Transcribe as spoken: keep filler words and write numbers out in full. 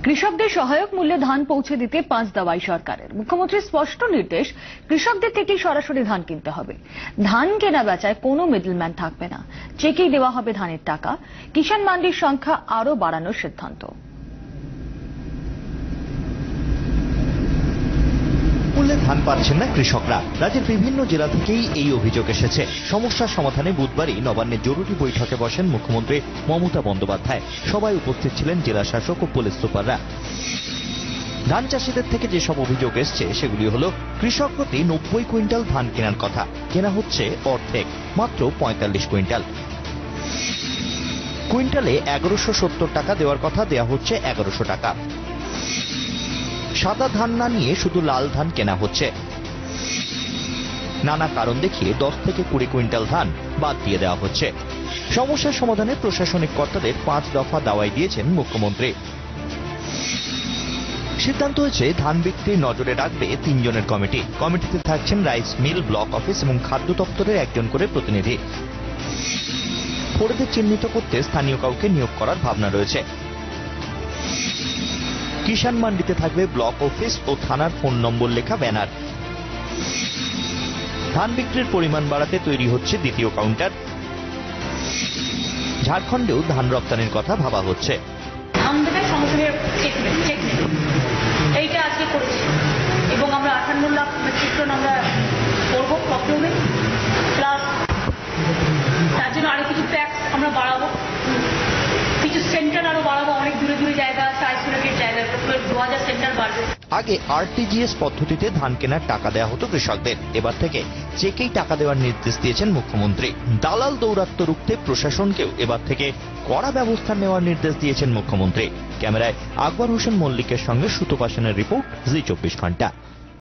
কৃষকদের সহায়ক মূল্যে ধান পৌঁছে দিতে পাঁচ দাওয়াই সরকারের। মুখ্যমন্ত্রীর স্পষ্ট নির্দেশ, কৃষকদের থেকেই সরাসরি ধান কিনতে হবে। ধান কেনা বেচায় কোনো মিডলম্যান থাকবে না, চেকেই দেওয়া হবে ধানের টাকা। কিষাণ মান্ডির সংখ্যা আরও বাড়ানোর সিদ্ধান্ত। মূল্যে ধান পাচ্ছেন না কৃষকরা। রাজ্যের বিভিন্ন জেলা থেকেই এই অভিযোগ এসেছে। সমস্যার সমাধানে বুধবারই নবান্নের জরুরি বৈঠকে বসেন মুখ্যমন্ত্রী মমতা বন্দ্যোপাধ্যায়। সবাই উপস্থিত ছিলেন জেলা শাসক ও পুলিশ সুপাররা। ধান চাষিদের থেকে যেসব অভিযোগ এসছে সেগুলি হলো, কৃষক প্রতি নব্বই কুইন্টাল ধান কেনার কথা, কেনা হচ্ছে অর্ধেক, মাত্র পঁয়তাল্লিশ কুইন্টাল। কুইন্টালে এগারোশো সত্তর টাকা দেওয়ার কথা, দেওয়া হচ্ছে এগারোশো টাকা। সাদা ধান না নিয়ে শুধু লাল ধান কেনা হচ্ছে। নানা কারণ দেখিয়ে দশ থেকে কুড়ি কুইন্টাল ধান বাদ দিয়ে দেওয়া হচ্ছে। সমস্যার সমাধানে প্রশাসনিক কর্তাদের পাঁচ দফা দাওয়াই দিয়েছেন মুখ্যমন্ত্রী। সিদ্ধান্ত হয়েছে, ধান বিক্রি নজরে রাখবে তিনজনের কমিটি। কমিটিতে থাকছেন রাইস মিল, ব্লক অফিস এবং খাদ্য দপ্তরের একজন করে প্রতিনিধি। ফোড়েদের চিহ্নিত করতে স্থানীয় কাউকে নিয়োগ করার ভাবনা রয়েছে। কিষাণ মান্ডিতে থাকবে ব্লক অফিস ও থানার ফোন নম্বর লেখা ব্যানার। ধান বিক্রির পরিমাণ বাড়াতে তৈরি হচ্ছে দ্বিতীয় কাউন্টার। ঝাড়খণ্ডেও ধান রপ্তানির কথা ভাবা হচ্ছে। এইটা আজকে করেছি এবং আমরা আটান্ন লাখ মেট্রিক টন আমরা করব প্রক্রিয়ামেন্ট, প্লাস তার জন্য আরো কিছু ট্যাক্স আমরা বাড়াবো, কিছু সেন্টার আরো বাড়াবো। অনেক দূরে দূরে জায়গা আছে, আইসোলেটেড জায়গা, দু হাজার সেন্টার বাড়বে। আগে আরটিজিএস পদ্ধতিতে ধান কেনার টাকা দেওয়া হতো কৃষকদের। এবার থেকে চেকেই টাকা দেওয়ার নির্দেশ দিয়েছেন মুখ্যমন্ত্রী। দালাল দৌরাত্ম্য রুখতে প্রশাসনকেও এবার থেকে কড়া ব্যবস্থা নেওয়ার নির্দেশ দিয়েছেন মুখ্যমন্ত্রী। ক্যামেরায় আকবর হোসেন মল্লিকের সঙ্গে সুতপা সেনের রিপোর্ট, জি চব্বিশ ঘন্টা।